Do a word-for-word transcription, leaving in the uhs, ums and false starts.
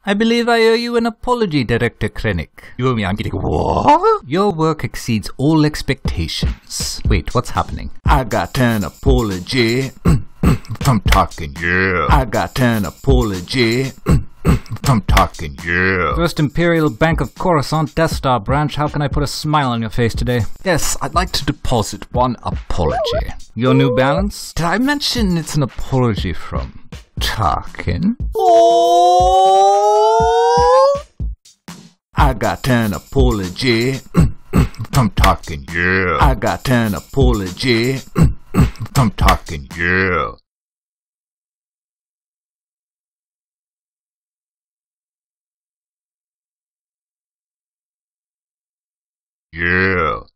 I believe I owe you an apology, Director Krennic. You owe me, I'm getting what? Your work exceeds all expectations. Wait, what's happening? I got an apology from Tarkin, yeah. I got an apology from Tarkin, yeah. First Imperial Bank of Coruscant Death Star branch, how can I put a smile on your face today? Yes, I'd like to deposit one apology. Your New Balance? Did I mention it's an apology from Tarkin? Oh! I got an apology from Tarkin, yeah. I got an apology from Tarkin, yeah. Yeah.